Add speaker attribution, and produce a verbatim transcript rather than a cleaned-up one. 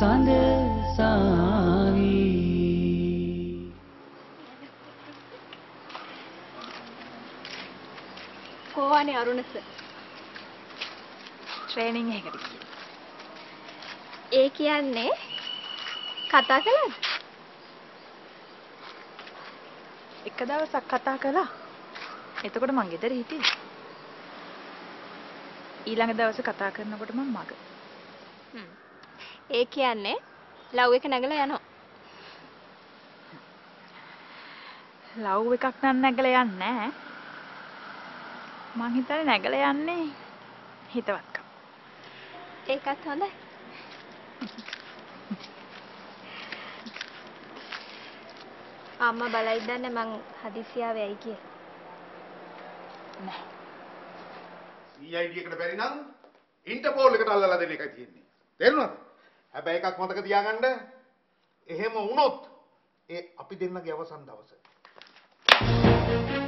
Speaker 1: සඳ සාවි
Speaker 2: කොහොනේ අරුණස
Speaker 3: ට්‍රේනින් එකකට ගියා.
Speaker 2: ඒ කියන්නේ කතා කළාද?
Speaker 3: එක දවසක් කතා කළා. එතකොට මං ගෙදර හිටියේ. ඊළඟ දවසේ කතා කරනකොට මම මග.
Speaker 2: හ්ම්. ඒ කියන්නේ ලව් එක නැගලා යනවා.
Speaker 3: ලව් එකක් නම් නැගලා යන්නේ නැහැ. මං හිතන්නේ නැගලා යන්නේ හිතවත්කම.
Speaker 2: ඒකත් හොඳයි. අම්මා බලයිද දන්නේ මං හදිසියාව ඇයි කියලා.
Speaker 3: නැහැ.
Speaker 4: සී අයි ඩි එකට බැරි නම් ඉන්ටර්පෝල් එකට අල්ලලා දෙන එකයි තියෙන්නේ. තේරුණාද? හැබැයි එකක් මතක තියාගන්න. එහෙම වුණොත් ඒ අපි දෙන්නගේ අවසන් දවස.